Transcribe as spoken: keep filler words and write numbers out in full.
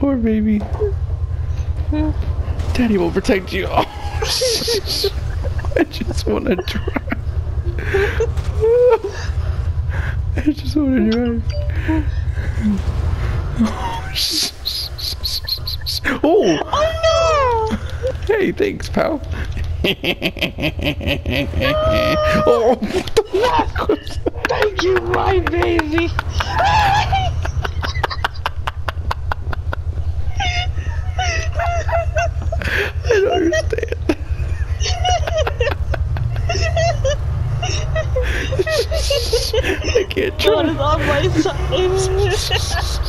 Poor baby. Daddy will protect you. Oh, I just want to drive. I just want to drive. Oh! Oh no! Hey, thanks, pal. Oh, what the fuck was that? Thank you, my baby. I don't understand. I can't God drive. is on my side.